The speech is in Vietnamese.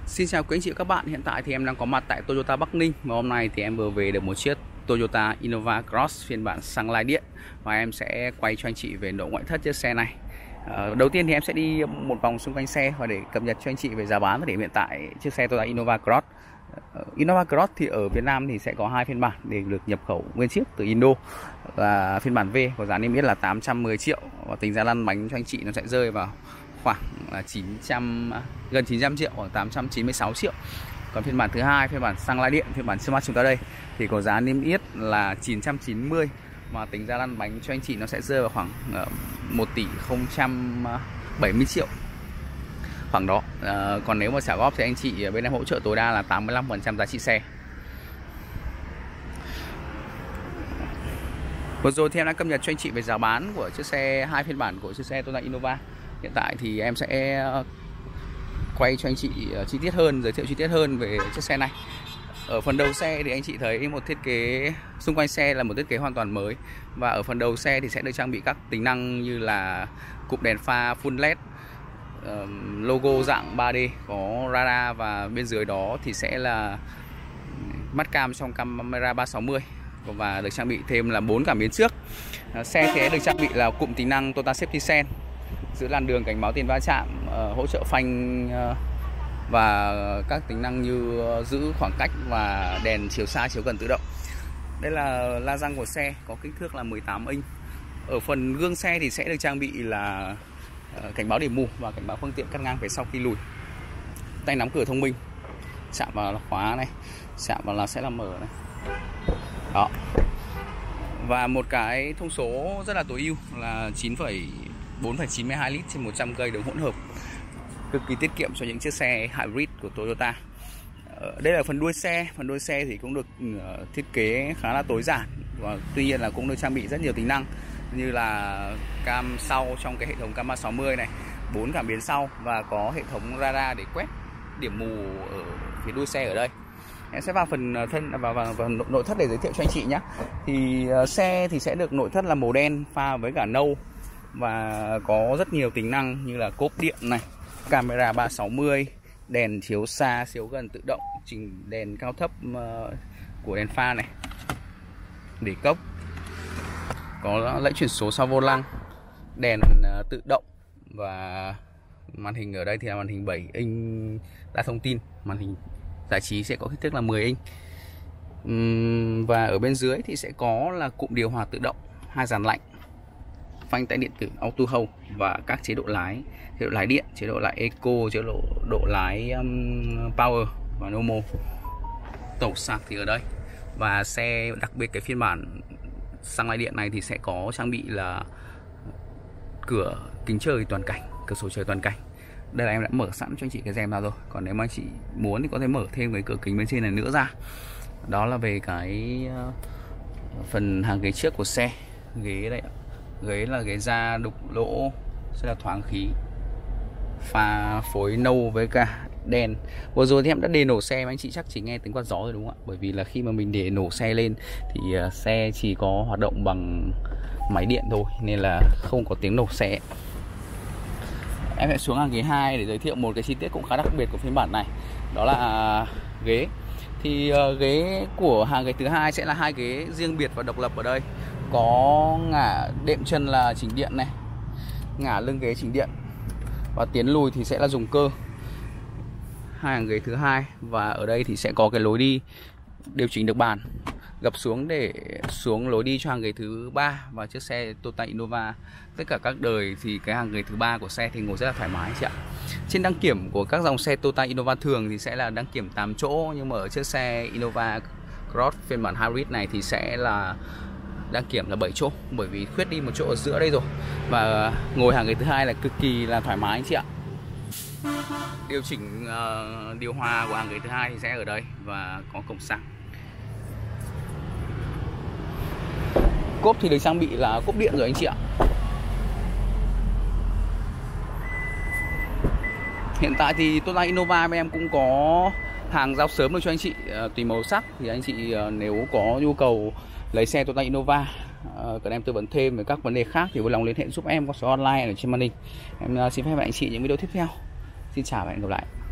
Xin chào quý anh chị và các bạn, hiện tại thì em đang có mặt tại Toyota Bắc Ninh. Và hôm nay thì em vừa về được một chiếc Toyota Innova Cross phiên bản xăng lai điện. Và em sẽ quay cho anh chị về nội ngoại thất chiếc xe này. Đầu tiên thì em sẽ đi một vòng xung quanh xe và để cập nhật cho anh chị về giá bán và điểm hiện tại chiếc xe Toyota Innova Cross. Innova Cross thì ở Việt Nam thì sẽ có hai phiên bản để được nhập khẩu nguyên chiếc từ Indo. Là phiên bản V có giá niêm yết là 810 triệu và tính giá lăn bánh cho anh chị nó sẽ rơi vào khoảng là gần 900 triệu, khoảng 896 triệu. Còn phiên bản thứ hai, phiên bản xăng lai điện, phiên bản Smart chúng ta đây thì có giá niêm yết là 990 mà tính ra lăn bánh cho anh chị nó sẽ rơi vào khoảng 1 tỷ 070 triệu khoảng đó. Còn nếu mà trả góp thì anh chị bên em hỗ trợ tối đa là 85% giá trị xe. Vừa rồi thì em đã cập nhật cho anh chị về giá bán của chiếc xe, hai phiên bản của chiếc xe Toyota Innova. Hiện tại thì em sẽ quay cho anh chị chi tiết hơn, giới thiệu chi tiết hơn về chiếc xe này. Ở phần đầu xe thì anh chị thấy một thiết kế xung quanh xe là một thiết kế hoàn toàn mới. Và ở phần đầu xe thì sẽ được trang bị các tính năng như là cụm đèn pha full LED, logo dạng 3D, có radar và bên dưới đó thì sẽ là mắt cam trong camera 360 và được trang bị thêm là 4 cảm biến trước. Xe sẽ được trang bị là cụm tính năng Toyota Safety Sense, giữ làn đường, cảnh báo tiền va chạm, hỗ trợ phanh và các tính năng như giữ khoảng cách và đèn chiếu xa chiếu gần tự động. Đây là la răng của xe, có kích thước là 18 inch. Ở phần gương xe thì sẽ được trang bị là cảnh báo điểm mù và cảnh báo phương tiện cắt ngang về sau khi lùi. Tay nắm cửa thông minh, chạm vào là khóa này, chạm vào là sẽ là mở này. Đó. Và một cái thông số rất là tối ưu là 4,92 lít trên 100 cây đường hỗn hợp, cực kỳ tiết kiệm cho những chiếc xe hybrid của Toyota. Đây là phần đuôi xe. Phần đuôi xe thì cũng được thiết kế khá là tối giản và tuy nhiên là cũng được trang bị rất nhiều tính năng như là cam sau trong cái hệ thống cam 360 này, 4 cảm biến sau và có hệ thống radar để quét điểm mù ở phía đuôi xe ở đây. Em sẽ vào phần vào nội thất để giới thiệu cho anh chị nhé. Thì xe thì sẽ được nội thất là màu đen pha với cả nâu và có rất nhiều tính năng như là cốp điện này, camera 360, đèn chiếu xa chiếu gần tự động, chỉnh đèn cao thấp của đèn pha này, để cốc, có lẫy chuyển số sau vô lăng, đèn tự động và màn hình ở đây thì là màn hình 7 inch đa thông tin, màn hình giải trí sẽ có kích thước là 10 inch. Và ở bên dưới thì sẽ có là cụm điều hòa tự động, 2 dàn lạnh, phanh tay điện tử auto hold và các chế độ lái điện, chế độ lái eco, chế độ lái power và normal. Tẩu sạc thì ở đây. Và xe đặc biệt cái phiên bản xăng lai điện này thì sẽ có trang bị là cửa kính trời toàn cảnh, cửa sổ trời toàn cảnh. Đây là em đã mở sẵn cho anh chị cái rèm ra rồi. Còn nếu mà anh chị muốn thì có thể mở thêm cái cửa kính bên trên này nữa ra. Đó là về cái phần hàng ghế trước của xe. Ghế đây ạ. Ghế là ghế da đục lỗ, sẽ là thoáng khí, pha phối nâu với cả đèn. Vừa rồi thì em đã để nổ xe mà anh chị chắc chỉ nghe tiếng quạt gió rồi đúng không ạ? Bởi vì là khi mà mình để nổ xe lên thì xe chỉ có hoạt động bằng máy điện thôi nên là không có tiếng nổ xe. Em sẽ xuống hàng ghế 2 để giới thiệu một cái chi tiết cũng khá đặc biệt của phiên bản này. Đó là ghế. Thì ghế của hàng ghế thứ hai sẽ là hai ghế riêng biệt và độc lập ở đây. Có ngả đệm chân là chỉnh điện này, ngả lưng ghế chỉnh điện và tiến lùi thì sẽ là dùng cơ. Hai hàng ghế thứ hai và ở đây thì sẽ có cái lối đi điều chỉnh được bàn, gập xuống để xuống lối đi cho hàng ghế thứ ba. Và chiếc xe Toyota Innova tất cả các đời thì cái hàng ghế thứ ba của xe thì ngồi rất là thoải mái chị ạ. Trên đăng kiểm của các dòng xe Toyota Innova thường thì sẽ là đăng kiểm 8 chỗ, nhưng mà ở chiếc xe Innova Cross phiên bản hybrid này thì sẽ là đăng kiểm là 7 chỗ, bởi vì khuyết đi một chỗ ở giữa đây rồi. Và ngồi hàng ghế thứ hai là cực kỳ là thoải mái anh chị ạ. Điều chỉnh điều hòa của hàng ghế thứ hai thì sẽ ở đây và có cổng sạc. Cốp thì được trang bị là cốp điện rồi anh chị ạ. Hiện tại thì Toyota Innova bên em cũng có hàng giao sớm được cho anh chị, tùy màu sắc. Thì anh chị nếu có nhu cầu lấy xe Toyota Innova, cần em tư vấn thêm về các vấn đề khác thì vui lòng liên hệ giúp em qua số hotline ở trên màn hình. Em xin phép hẹn anh chị những video tiếp theo. Xin chào và hẹn gặp lại.